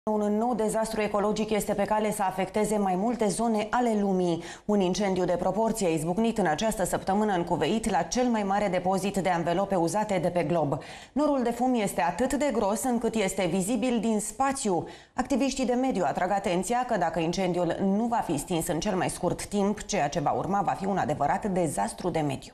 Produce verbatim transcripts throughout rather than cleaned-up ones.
Un nou dezastru ecologic este pe cale să afecteze mai multe zone ale lumii. Un incendiu de proporție a izbucnit în această săptămână în Cuveit la cel mai mare depozit de anvelope uzate de pe glob. Norul de fum este atât de gros încât este vizibil din spațiu. Activiștii de mediu atrag atenția că dacă incendiul nu va fi stins în cel mai scurt timp, ceea ce va urma va fi un adevărat dezastru de mediu.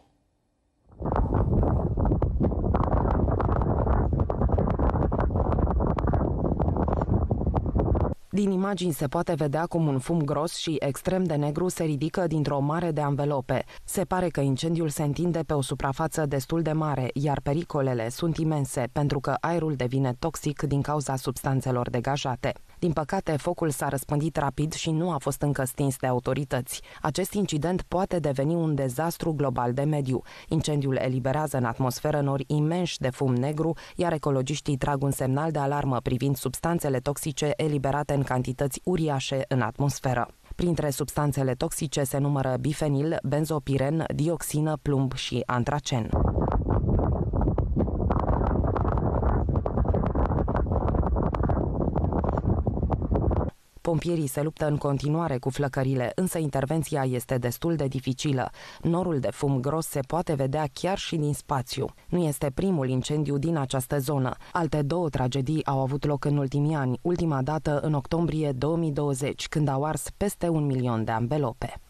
Din imagini se poate vedea cum un fum gros și extrem de negru se ridică dintr-o mare de anvelope. Se pare că incendiul se întinde pe o suprafață destul de mare, iar pericolele sunt imense, pentru că aerul devine toxic din cauza substanțelor degajate. Din păcate, focul s-a răspândit rapid și nu a fost încă stins de autorități. Acest incident poate deveni un dezastru global de mediu. Incendiul eliberează în atmosferă nori imensi de fum negru, iar ecologiștii trag un semnal de alarmă privind substanțele toxice eliberate în cantități uriașe în atmosferă. Printre substanțele toxice se numără bifenil, benzopiren, dioxină, plumb și antracen. Pompierii se luptă în continuare cu flăcările, însă intervenția este destul de dificilă. Norul de fum gros se poate vedea chiar și din spațiu. Nu este primul incendiu din această zonă. Alte două tragedii au avut loc în ultimii ani, ultima dată în octombrie două mii douăzeci, când au ars peste un milion de anvelope.